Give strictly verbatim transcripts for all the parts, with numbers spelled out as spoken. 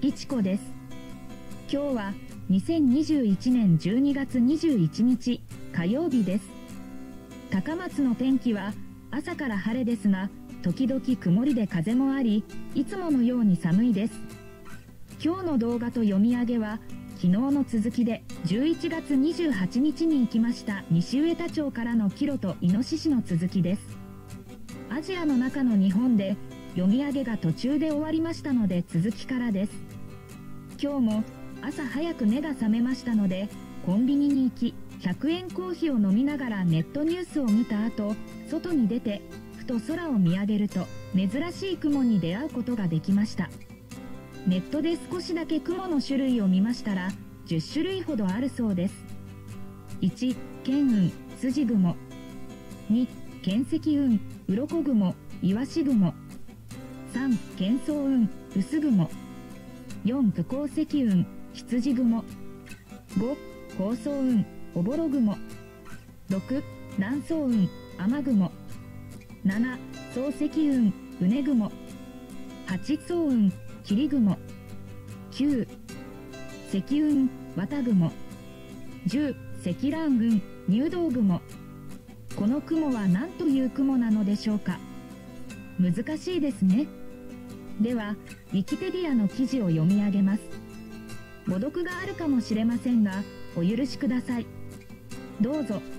いちこです。今日はにせんにじゅういちねんじゅうにがつにじゅういちにち火曜日です。高松の天気は朝から晴れですが、時々曇りで風もあり、いつものように寒いです。今日の動画と読み上げは昨日の続きでじゅういちがつにじゅうはちにちに行きました西上田町からのキロとイノシシの続きです。アジアの中の日本で読み上げが途中で終わりましたので続きからです。今日も朝早く目が覚めましたのでコンビニに行きひゃくえんコーヒーを飲みながらネットニュースを見た後、外に出てふと空を見上げると珍しい雲に出会うことができました。ネットで少しだけ雲の種類を見ましたらじゅっしゅるいほどあるそうです。いち. 巻雲、筋雲。に. 巻積雲、鱗雲、イワシ雲。さん. 巻層雲、薄雲。よん. 不光積雲、羊雲。ご. 高層雲、おぼろ雲。ろく. 南層雲、雨雲。なな. 層積雲、うね雲。はち. 層雲、霧雲。きゅう. 積雲、綿雲。じゅう. 積乱雲、入道雲。この雲は何という雲なのでしょうか。難しいですね。では、ウィキペディアの記事を読み上げます。誤読があるかもしれませんが、お許しください。どうぞ。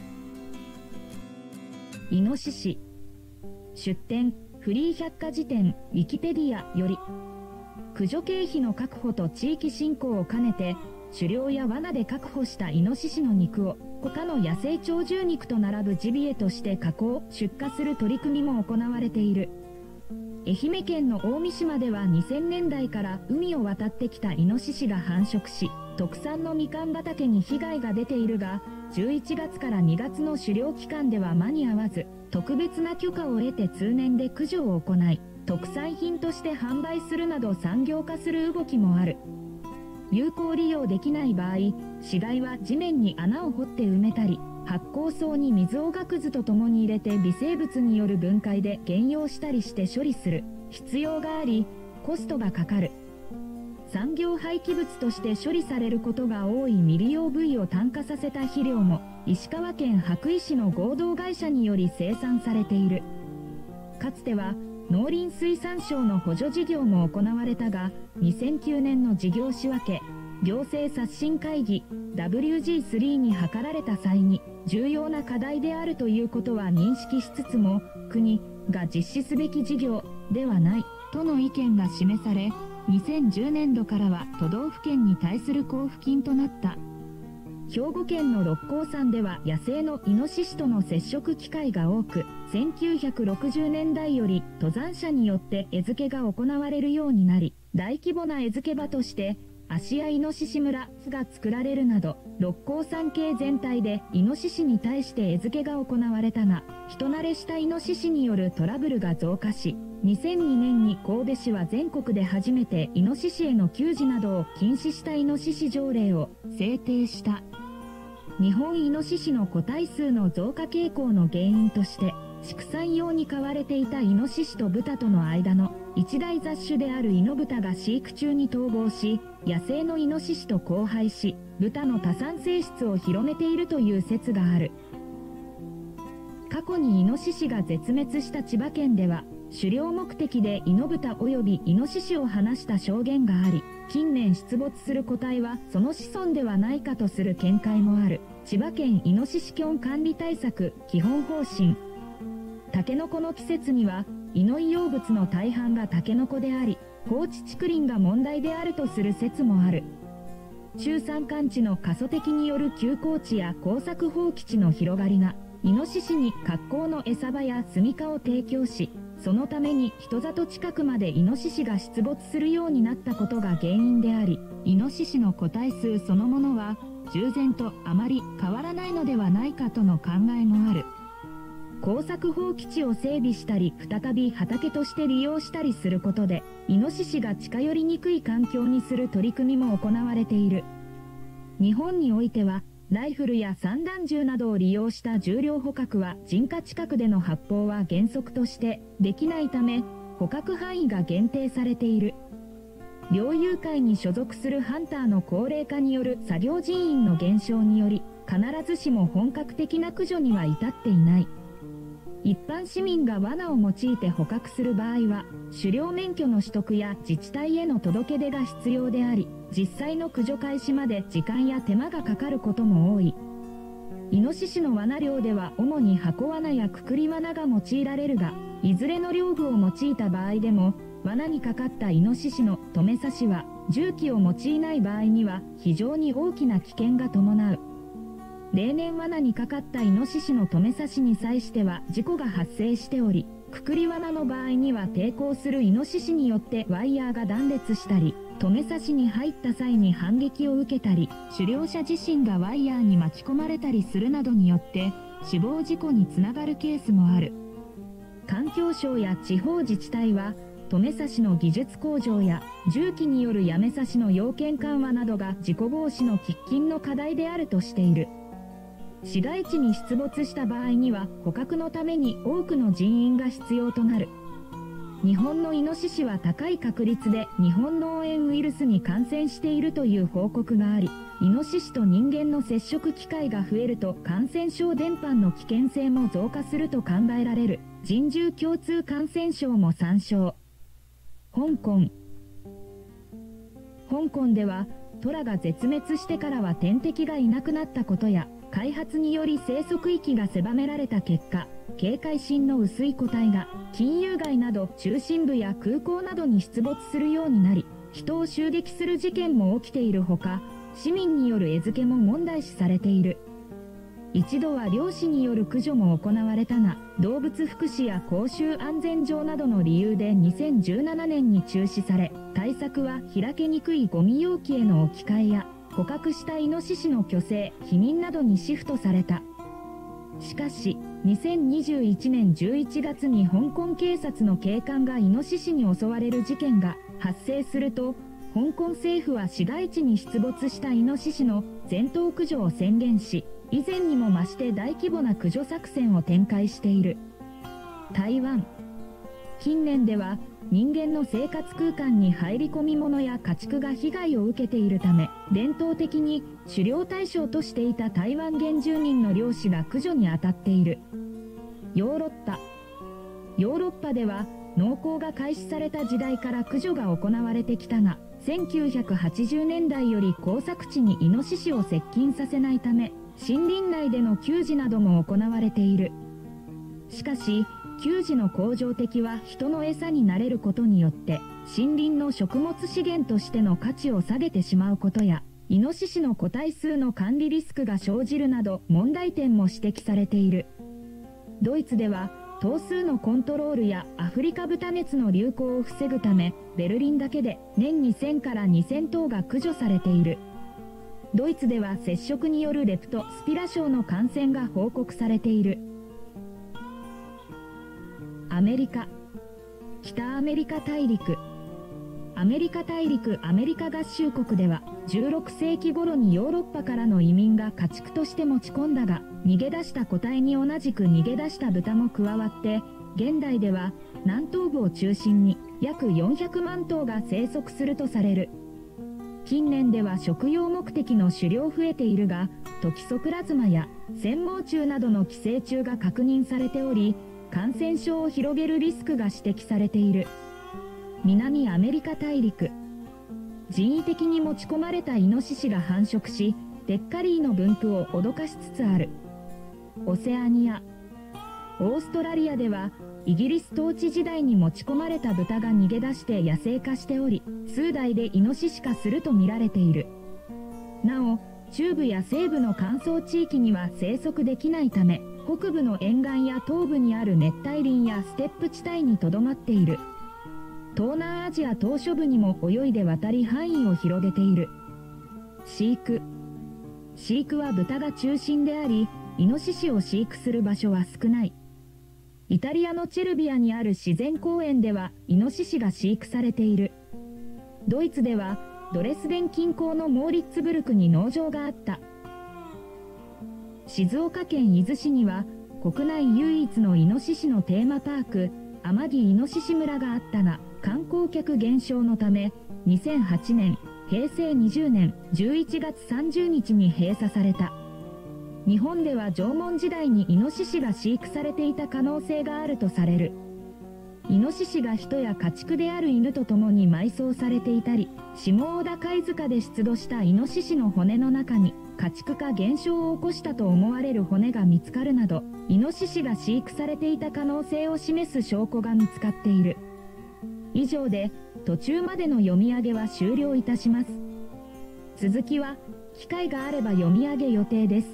イノシシ。出典、フリー百科事典、ウィキペディアより。駆除経費の確保と地域振興を兼ねて、狩猟や罠で確保したイノシシの肉を、他の野生鳥獣肉と並ぶジビエとして加工、出荷する取り組みも行われている。愛媛県の大三島ではにせんねんだいから海を渡ってきたイノシシが繁殖し、特産のみかん畑に被害が出ているが、じゅういちがつからにがつの狩猟期間では間に合わず、特別な許可を得て通年で駆除を行い、特産品として販売するなど産業化する動きもある。有効利用できない場合、死骸は地面に穴を掘って埋めたり、発酵槽に水をがくずとともに入れて微生物による分解で減用したりして処理する必要があり、コストがかかる。産業廃棄物として処理されることが多い未利用部位を炭化させた肥料も石川県羽咋市の合同会社により生産されている。かつては農林水産省の補助事業も行われたが、にせんきゅうねんの事業仕分け、行政刷新会議 ダブリュージースリー に諮られた際に重要な課題であるということは認識しつつも、国が実施すべき事業ではないとの意見が示され、にせんじゅうねんどからは都道府県に対する交付金となった。兵庫県の六甲山では野生のイノシシとの接触機会が多く、せんきゅうひゃくろくじゅうねんだいより登山者によって餌付けが行われるようになり、大規模な餌付け場として芦屋イノシシ村が作られるなど、六甲山系全体でイノシシに対して餌付けが行われたが、人慣れしたイノシシによるトラブルが増加し、にせんにねんに神戸市は全国で初めてイノシシへの給餌などを禁止したイノシシ条例を制定した。日本イノシシの個体数の増加傾向の原因として、畜産用に飼われていたイノシシと豚との間の一大雑種であるイノブタが飼育中に逃亡し、野生のイノシシと交配し、豚の多産性質を広めているという説がある。過去にイノシシが絶滅した千葉県では、狩猟目的でイノブタ及びイノシシを放した証言があり、近年出没する個体はその子孫ではないかとする見解もある。千葉県イノシシキョン管理対策基本方針。タケノコの季節には、イノイ養物の大半がタケノコであり、放置竹林が問題であるとする説もある。中山間地の過疎的による休耕地や耕作放棄地の広がりが、イノシシに格好の餌場や住処を提供し、そのために人里近くまでイノシシが出没するようになったことが原因であり、イノシシの個体数そのものは従前とあまり変わらないのではないかとの考えもある。耕作放棄地を整備したり再び畑として利用したりすることで、イノシシが近寄りにくい環境にする取り組みも行われている。日本においてはライフルや散弾銃などを利用した重量捕獲は人家近くでの発砲は原則としてできないため、捕獲範囲が限定されている。 猟友会に所属するハンターの高齢化による作業人員の減少により、必ずしも本格的な駆除には至っていない。一般市民が罠を用いて捕獲する場合は、狩猟免許の取得や自治体への届け出が必要であり、実際の駆除開始まで時間や手間がかかることも多い。イノシシの罠猟では主に箱罠やくくり罠が用いられるが、いずれの猟具を用いた場合でも、罠にかかったイノシシの止め刺しは、銃器を用いない場合には非常に大きな危険が伴う。例年罠にかかったイノシシの止め刺しに際しては事故が発生しており、くくり罠の場合には抵抗するイノシシによってワイヤーが断裂したり、止め刺しに入った際に反撃を受けたり、狩猟者自身がワイヤーに巻き込まれたりするなどによって死亡事故につながるケースもある。環境省や地方自治体は、止め刺しの技術向上や銃器によるやめ刺しの要件緩和などが事故防止の喫緊の課題であるとしている。市街地に出没した場合には捕獲のために多くの人員が必要となる。日本のイノシシは高い確率で日本脳炎ウイルスに感染しているという報告があり、イノシシと人間の接触機会が増えると感染症伝播の危険性も増加すると考えられる。人獣共通感染症も参照。香港。香港ではトラが絶滅してからは天敵がいなくなったことや、開発により生息域が狭められた結果、警戒心の薄い個体が金融街など中心部や空港などに出没するようになり、人を襲撃する事件も起きているほか、市民による餌付けも問題視されている。一度は猟師による駆除も行われたが、動物福祉や公衆安全上などの理由でにせんじゅうななねんに中止され、対策は開けにくいゴミ容器への置き換えや、捕獲したイノシシの去勢、避妊などにシフトされた。しかし、にせんにじゅういちねんじゅういちがつに香港警察の警官がイノシシに襲われる事件が発生すると、香港政府は市街地に出没したイノシシの全頭駆除を宣言し、以前にも増して大規模な駆除作戦を展開している。台湾。近年では人間の生活空間に入り込み物や家畜が被害を受けているため、伝統的に狩猟対象としていた台湾原住民の猟師が駆除に当たっている。ヨーロッパ。ヨーロッパでは農耕が開始された時代から駆除が行われてきたが、せんきゅうひゃくはちじゅうねんだいより耕作地にイノシシを接近させないため、森林内での給餌なども行われている。しかし、給餌の恒常的は人の餌になれることによって、森林の食物資源としての価値を下げてしまうことや、イノシシの個体数の管理リスクが生じるなど問題点も指摘されている。ドイツでは、頭数のコントロールやアフリカ豚熱の流行を防ぐため、ベルリンだけで年にせんからにせんとうが駆除されている。ドイツでは接触によるレプトスピラ症の感染が報告されている。アメリカ。北アメリカ大陸。アメリカ大陸アメリカ合衆国ではじゅうろくせいき頃にヨーロッパからの移民が家畜として持ち込んだが、逃げ出した個体に同じく逃げ出した豚も加わって、現代では南東部を中心に約よんひゃくまんとうが生息するとされる。近年では食用目的の狩猟増えているが、トキソプラズマや繊毛虫などの寄生虫が確認されており、感染症を広げるリスクが指摘されている。南アメリカ大陸。人為的に持ち込まれたイノシシが繁殖し、デッカリーの分布を脅かしつつある。オセアニア。オーストラリアでは、イギリス統治時代に持ち込まれた豚が逃げ出して野生化しており、数代でイノシシ化すると見られている。なお、中部や西部の乾燥地域には生息できないため、北部の沿岸や東部にある熱帯林やステップ地帯にとどまっている。東南アジア島嶼部にも泳いで渡り範囲を広げている。飼育。飼育は豚が中心であり、イノシシを飼育する場所は少ない。イタリアのチェルビアにある自然公園ではイノシシが飼育されている。ドイツではドレスデン近郊のモーリッツブルクに農場があった。静岡県伊豆市には国内唯一のイノシシのテーマパーク、 天城イノシシ村があったが、観光客減少のため、にせんはちねん、へいせいにじゅうねんじゅういちがつさんじゅうにちに閉鎖された。日本では縄文時代にイノシシが飼育されていた可能性があるとされる。イノシシが人や家畜である犬と共に埋葬されていたり、下小田貝塚で出土したイノシシの骨の中に家畜化減少を起こしたと思われる骨が見つかるなど、イノシシが飼育されていた可能性を示す証拠が見つかっている。以上で途中までの読み上げは終了いたします。続きは機会があれば読み上げ予定です。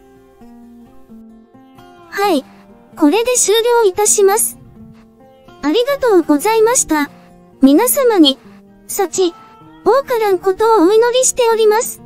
はい、これで終了いたします。ありがとうございました。皆様に、幸、多からんことをお祈りしております。